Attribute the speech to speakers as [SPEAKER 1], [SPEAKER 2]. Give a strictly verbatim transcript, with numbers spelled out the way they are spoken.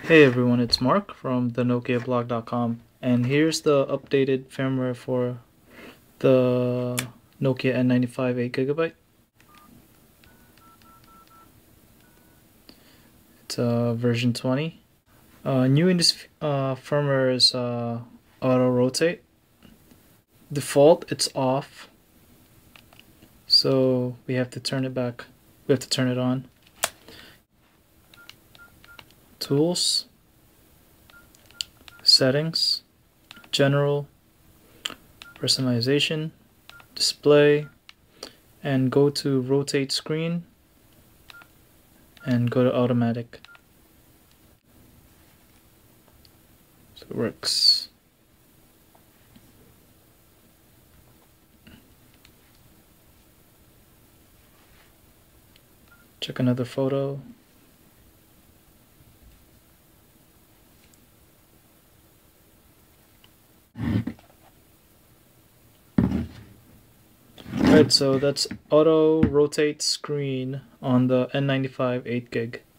[SPEAKER 1] Hey everyone, it's Mark from the Nokia blog dot com, and here's the updated firmware for the Nokia N ninety-five eight gigabyte. It's uh, version twenty. Uh, new in this uh, firmware is uh, auto rotate. Default, it's off, so we have to turn it back. We have to turn it on. Tools, settings, general, personalization, display, and go to rotate screen and go to automatic. So it works. Check another photo. Alright, so that's auto rotate screen on the N ninety-five eight gig.